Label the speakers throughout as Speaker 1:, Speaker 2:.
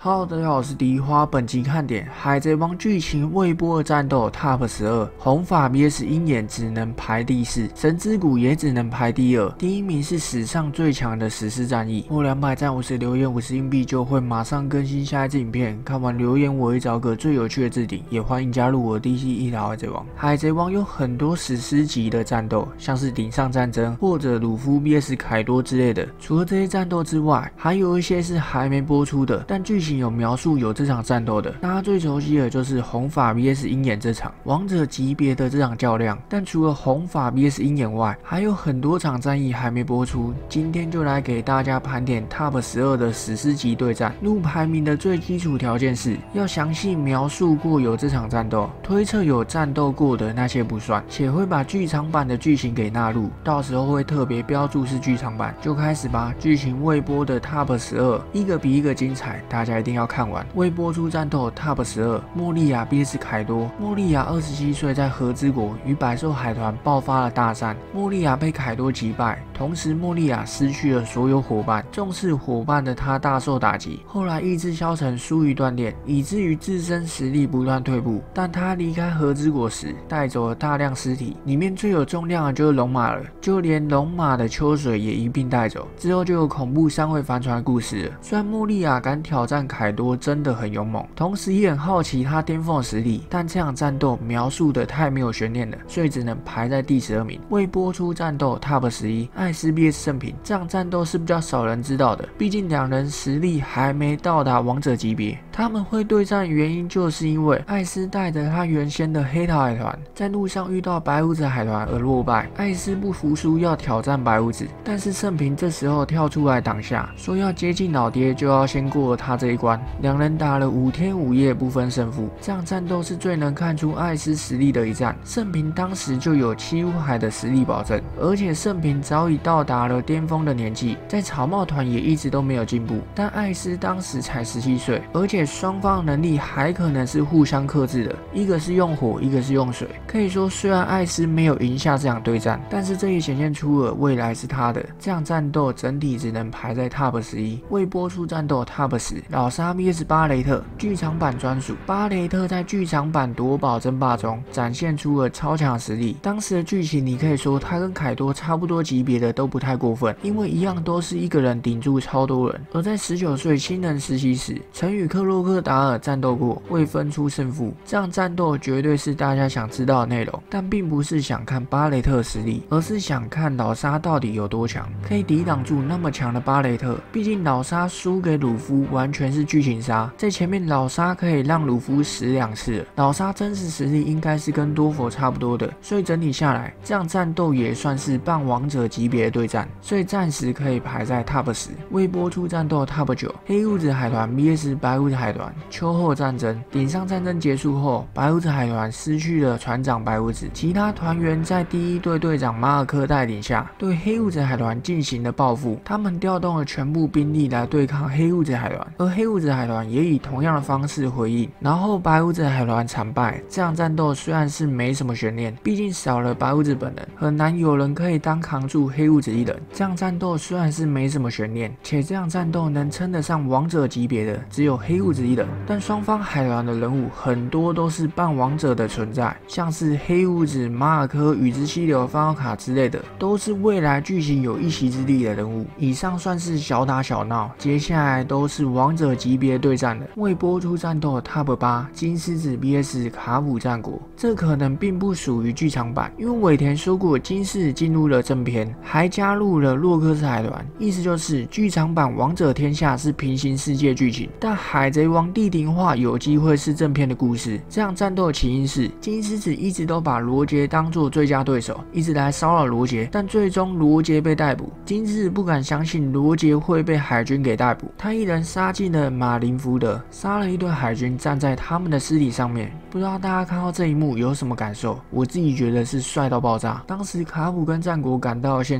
Speaker 1: Hello， 大家好，我是迪花。本集看点：海贼王剧情未播的战斗 Top 12，红发 vs 鹰眼只能排第4，神之谷也只能排第2。第1名是史上最强的史诗战役，过200赞50留言50硬币就会马上更新下一支影片。看完留言我会找个最有趣的置顶，也欢迎加入我的 DC 一条海贼王。海贼王有很多史诗级的战斗，像是顶上战争或者鲁夫 vs 凯多之类的。除了这些战斗之外，还有一些是还没播出的，但剧情有描述有这场战斗的。大家最熟悉的就是红发 vs 鹰眼这场王者级别的这场较量。但除了红发 vs 鹰眼外，还有很多场战役还没播出。今天就来给大家盘点 Top 12的史诗级对战。入排名的最基础条件是要详细描述过有这场战斗，推测有战斗过的那些不算，且会把剧场版的剧情给纳入，到时候会特别标注是剧场版。就开始吧，剧情未播的 Top 12，一个比一个精彩，大家一定要看完。未播出战斗 Top 12，莫利亚 vs 凯多。莫利亚27岁，在和之国与百兽海团爆发了大战，莫利亚被凯多击败，同时莫利亚失去了所有伙伴，重视伙伴的他大受打击，后来意志消沉，疏于锻炼，以至于自身实力不断退步。但他离开和之国时，带走了大量尸体，里面最有重量的就是龙马了，就连龙马的秋水也一并带走。之后就有恐怖3位帆船的故事了。虽然莫利亚敢挑战凯多真的很勇猛，同时也很好奇他巅峰的实力，但这场战斗描述的太没有悬念了，所以只能排在第12名。未播出战斗 Top 11，艾斯 vs 圣平。这场战斗是比较少人知道的，毕竟两人实力还没到达王者级别。他们会对战的原因就是因为艾斯带着他原先的黑桃海团在路上遇到白胡子海团而落败，艾斯不服输要挑战白胡子，但是圣平这时候跳出来挡下，说要接近老爹就要先过了他这一关。两人打了5天5夜不分胜负，这场战斗是最能看出艾斯实力的一战。圣平当时就有七武海的实力保证，而且圣平早已到达了巅峰的年纪，在草帽团也一直都没有进步，但艾斯当时才17岁，而且双方的能力还可能是互相克制的，一个是用火，一个是用水。可以说虽然艾斯没有赢下这场对战，但是这也显现出了未来是他的。这场战斗整体只能排在 Top 11。未播出战斗 Top 10，老沙 vs 巴雷特，剧场版专属。巴雷特在剧场版夺宝争霸中展现出了超强实力，当时的剧情你可以说他跟凯多差不多级别的都不太过分，因为一样都是一个人顶住超多人。而在19岁新人实习时，曾与克洛克达尔战斗过，未分出胜负。这场战斗绝对是大家想知道的内容，但并不是想看巴雷特的实力，而是想看老沙到底有多强，可以抵挡住那么强的巴雷特。毕竟老沙输给鲁夫完全是剧情杀，在前面老沙可以让鲁夫死2次了，老沙真实实力应该是跟多佛差不多的，所以整体下来这场战斗也算是半王者级别的对战，所以暂时可以排在 Top 10。未播出战斗 Top 9，黑胡子海团 vs 白胡子海团。秋后战争，顶上战争结束后，白胡子海团失去了船长白胡子，其他团员在第一队队长马尔科带领下，对黑胡子海团进行了报复。他们调动了全部兵力来对抗黑胡子海团，而黑胡子海团也以同样的方式回应。然后白胡子海团惨败。这场战斗虽然是没什么悬念，毕竟少了白胡子本人，很难有人可以单扛住黑胡子一人。这场战斗虽然是没什么悬念，且这场战斗能称得上王者级别的只有黑胡子一人，但双方海团的人物很多都是半王者的存在，像是黑胡子、马尔科、宇之溪流、方奥卡之类的，都是未来剧情有一席之地的人物。以上算是小打小闹，接下来都是王者级别对战了。未播出战斗 Top 8，金狮子 vs 卡普战国。这可能并不属于剧场版，因为尾田说过金狮子进入了正片，还加入了洛克斯海团，意思就是剧场版王者天下是平行世界剧情，但海贼王地庭化有机会是正片的故事。这样战斗的起因是金狮子一直都把罗杰当作最佳对手，一直来骚扰罗杰，但最终罗杰被逮捕。金狮子不敢相信罗杰会被海军给逮捕，他一人杀进了马林福德，杀了一队海军，站在他们的尸体上面。不知道大家看到这一幕有什么感受？我自己觉得是帅到爆炸。当时卡普跟战国赶到了现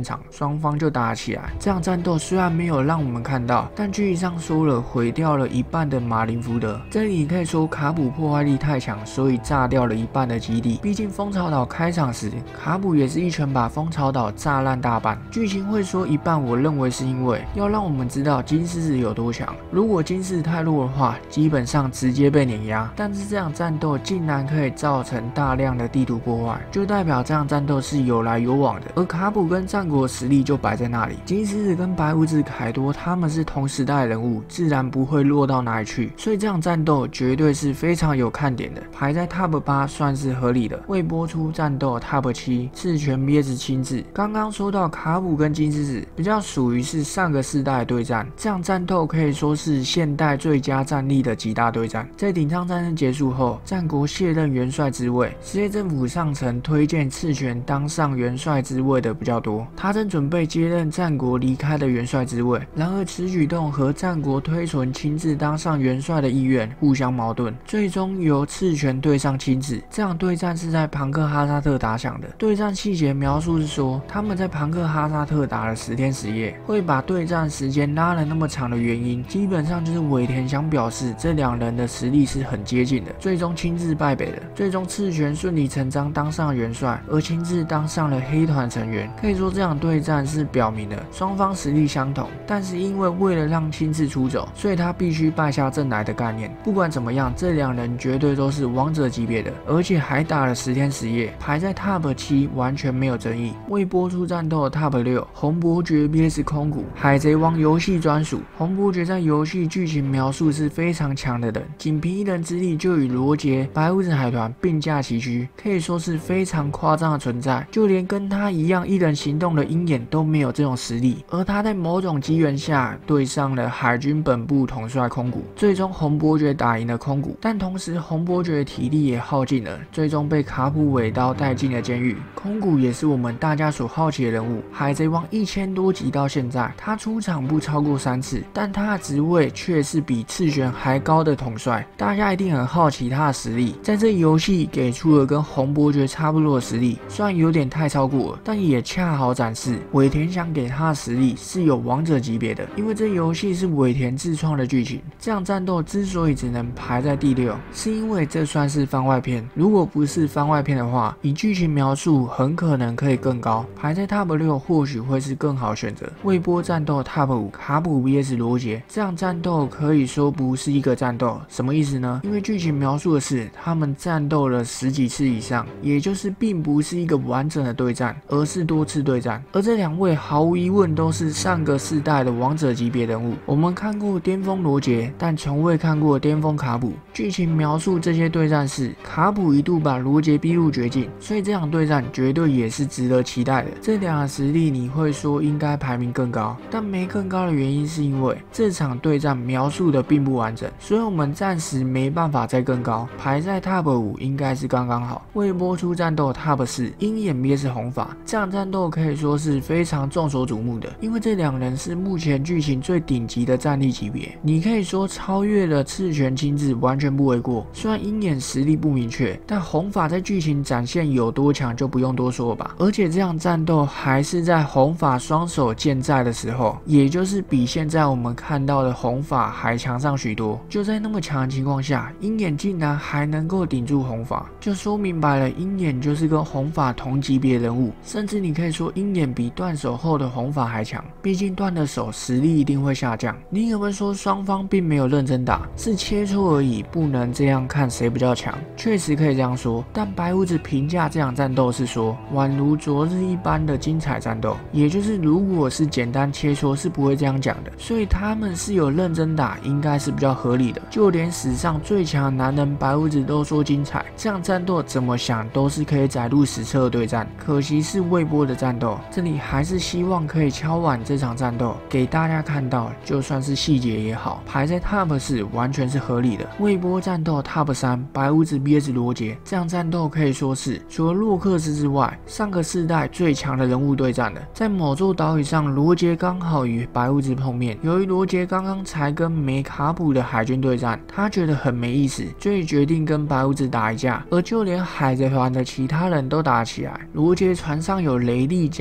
Speaker 1: 场，双方就打起来。这场战斗虽然没有让我们看到，但剧情上说了毁掉了一半的马林福德。这里你可以说卡普破坏力太强，所以炸掉了一半的基地。毕竟蜂巢岛开场时，卡普也是一拳把蜂巢岛炸烂大半。剧情会说一半，我认为是因为要让我们知道金狮子有多强。如果金狮子太弱的话，基本上直接被碾压。但是这场战斗竟然可以造成大量的地图破坏，就代表这场战斗是有来有往的。而卡普跟战国实力就摆在那里，金狮子跟白胡子凯多他们是同时代人物，自然不会弱到哪里去。所以这场战斗绝对是非常有看点的，排在 Top 8算是合理的。未播出战斗 Top 7，赤泉憋子亲自。刚刚说到卡普跟金狮子比较属于是上个世代的对战，这场战斗可以说是现代最佳战力的极大对战。在顶上战争结束后，战国卸任元帅之位，实业政府上层推荐赤泉当上元帅之位的比较多，他正准备接任战国离开的元帅之位。然而此举动和战国推崇亲自当上元帅的意愿互相矛盾，最终由赤泉对上亲自。这场对战是在庞克哈萨特打响的。对战细节描述是说，他们在庞克哈萨特打了10天10夜，会把对战时间拉了那么长的原因，基本上就是尾田想表示这两人的实力是很接近的，最终亲自败北了。最终赤泉顺理成章当上元帅，而亲自当上了黑团成员。可以说这场对战是表明了双方实力相同，但是因为为了让亲自出走，所以他必须败下阵来的概念。不管怎么样，这两人绝对都是王者级别的，而且还打了10天10夜，排在 Top 7完全没有争议。未播出战斗的 Top 6，红伯爵 vs 空谷，海贼王游戏专属。红伯爵在游戏剧情描述是非常强的人，仅凭一人之力就与罗杰、白胡子海团并驾齐驱，可以说是非常夸张的存在。就连跟他一样一人行动的鹰眼都没有这种实力，而他在某种机缘下对上了海军本部统帅空谷，最终红伯爵打赢了空谷，但同时红伯爵的体力也耗尽了，最终被卡普尾刀带进了监狱。空谷也是我们大家所好奇的人物，海贼王1000多集到现在，他出场不超过3次，但他的职位却是比赤泉还高的统帅，大家一定很好奇他的实力。在这游戏给出了跟红伯爵差不多的实力，虽然有点太超过了，但也恰好展示尾田想给他的实力是有王者级别的。因为这游戏是尾田自创的剧情，这场战斗之所以只能排在第6，是因为这算是番外篇。如果不是番外篇的话，以剧情描述很可能可以更高，排在 Top 6或许会是更好选择。未播战斗 Top 5，卡普 vs 罗杰。这场战斗可以说不是一个战斗，什么意思呢？因为剧情描述的是他们战斗了10几次以上，也就是并不是一个完整的对战，而是多次对战。而这两位毫无疑问都是上个世代的王者级别人物。我们看过巅峰罗杰，但从未看过巅峰卡普。剧情描述这些对战是卡普一度把罗杰逼入绝境，所以这场对战绝对也是值得期待的。这两个实力你会说应该排名更高，但没更高的原因是因为这场对战描述的并不完整，所以我们暂时没办法再更高，排在 Top 5应该是刚刚好。未播出战斗 Top 4，鹰眼 vs 红发。这场战斗可以说是非常众所瞩目的，因为这两人是目前剧情最顶级的战力级别，你可以说超越了赤泉亲自完全不为过。虽然鹰眼实力不明确，但红发在剧情展现有多强就不用多说了吧。而且这场战斗还是在红发双手健在的时候，也就是比现在我们看到的红发还强上许多。就在那么强的情况下，鹰眼竟然还能够顶住红发，就说明白了鹰眼就是跟红发同级别人物，甚至你可以说鹰眼比断手后的红发还强，毕竟断了手实力一定会下降。你可不可以说双方并没有认真打，是切磋而已，不能这样看谁比较强？确实可以这样说，但白胡子评价这场战斗是说宛如昨日一般的精彩战斗，也就是如果是简单切磋是不会这样讲的，所以他们是有认真打，应该是比较合理的。就连史上最强的男人白胡子都说精彩，这样战斗怎么想都是可以载入史册的对战。可惜是未播的战斗，这里还是希望可以敲碗这场战斗给大家看到，就算是细节也好，排在 Top 4完全是合理的。未播战斗 Top 3，白胡子 vs 罗杰。这场战斗可以说是除了洛克斯之外，上个世代最强的人物对战了。在某座岛屿上，罗杰刚好与白胡子碰面，由于罗杰刚刚才跟梅卡普的海军对战，他觉得很没意思，所以决定跟白胡子打一架。而就连海贼团的其他人都打起来，罗杰船上有雷利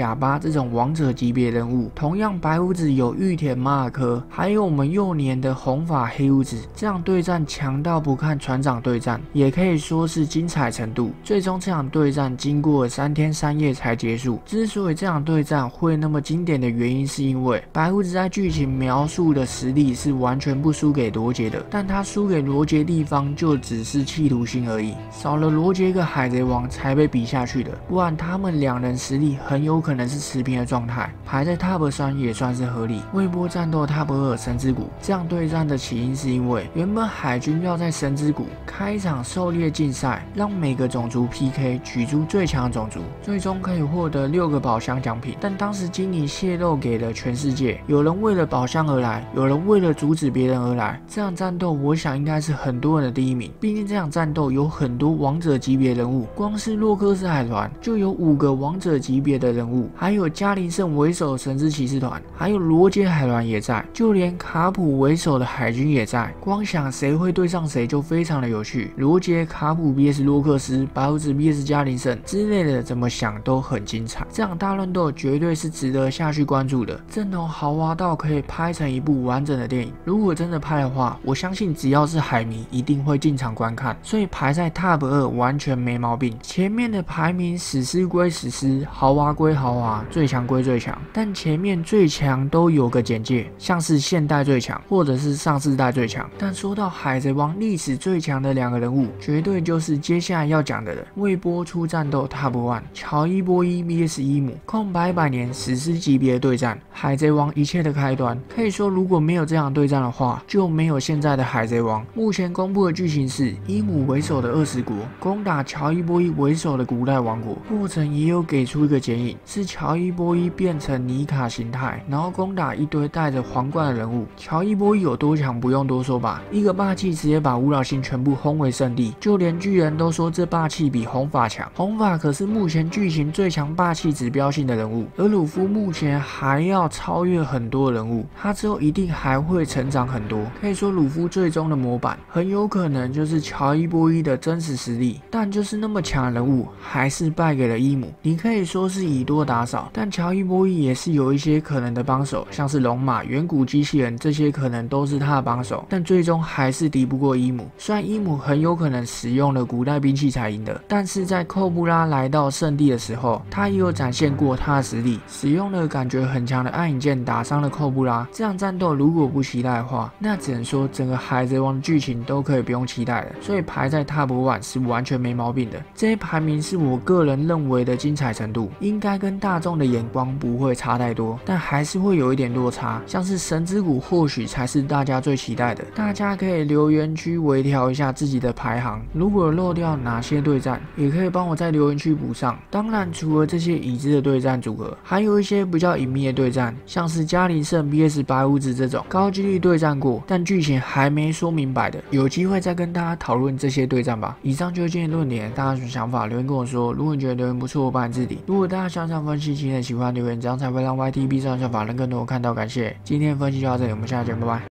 Speaker 1: 贾巴这种王者级别人物。同样白胡子有玉田马尔科，还有我们幼年的红发黑胡子，这样对战强到不看船长对战，也可以说是精彩程度。最终这场对战经过3天3夜才结束。之所以这场对战会那么经典的原因，是因为白胡子在剧情描述的实力是完全不输给罗杰的，但他输给罗杰的地方就只是企图心而已，少了罗杰一个海贼王才被比下去的，不然他们2人实力很有可能是持平的状态，排在 Top 3也算是合理。微波战斗 Top 2神之谷这样对战的起因是因为原本海军要在神之谷开一场狩猎竞赛，让每个种族 PK 取出最强的种族，最终可以获得6个宝箱奖品。但当时基尼泄露给了全世界，有人为了宝箱而来，有人为了阻止别人而来。这场战斗我想应该是很多人的第一名，毕竟这场战斗有很多王者级别人物，光是洛克斯海团就有5个王者级别的人物，还有加林圣为首的神之骑士团，还有罗杰海团也在，就连卡普为首的海军也在。光想谁会对上谁就非常的有趣，罗杰、卡普 vs 洛克斯，白胡子 vs 加林圣之类的，怎么想都很精彩。这场大乱斗绝对是值得下去关注的，阵容豪华到可以拍成一部完整的电影。如果真的拍的话，我相信只要是海迷一定会进场观看，所以排在 Top 2完全没毛病。前面的排名史诗归史诗，豪华归豪华，最强归最强，但前面最强都有个简介，像是现代最强或者是上世代最强。但说到海贼王历史最强的2个人物，绝对就是接下来要讲的人。未播出战斗 Top 1，乔伊波伊 vs 伊姆，空白100年史诗级别的对战，海贼王一切的开端。可以说如果没有这场对战的话，就没有现在的海贼王。目前公布的剧情是伊姆为首的20国攻打乔伊波伊为首的古代王国，过程也有给出一个剪影，是乔伊波伊变成尼卡形态，然后攻打一堆戴着皇冠的人物。乔伊波伊有多强不用多说吧，一个霸气直接把五老星全部轰为圣地，就连巨人都说这霸气比红发强。红发可是目前剧情最强霸气指标性的人物，而鲁夫目前还要超越很多人物，他之后一定还会成长很多。可以说鲁夫最终的模板很有可能就是乔伊波伊的真实实力，但就是那么强的人物还是败给了伊姆。你可以说是以多打少，但乔伊波伊也是有一些可能的帮手，像是龙马、远古机器人，这些可能都是他的帮手，但最终还是敌不过伊姆。虽然伊姆很有可能使用了古代兵器才赢的，但是在寇布拉来到圣地的时候，他也有展现过他的实力，使用了感觉很强的暗影剑打伤了寇布拉。这场战斗如果不期待的话，那只能说整个海贼王的剧情都可以不用期待了，所以排在 Top 1是完全没毛病的。这些排名是我个人认为的精彩程度，应该跟大众的眼光不会差太多，但还是会有一点落差。像是神之谷或许才是大家最期待的，大家可以留言区微调一下自己的排行，如果漏掉哪些对战，也可以帮我在留言区补上。当然除了这些已知的对战组合，还有一些比较隐秘的对战，像是加林圣 vs 白胡子这种高几率对战过但剧情还没说明白的，有机会再跟大家讨论这些对战吧。以上就是今天的论点，大家有什么想法留言跟我说。如果你觉得留言不错，我帮你置顶。如果大家想分析，请喜欢留言，这样才会让 YT B 上效法让更多人看到。感谢今天的分析就到这里，我们下期见，拜拜。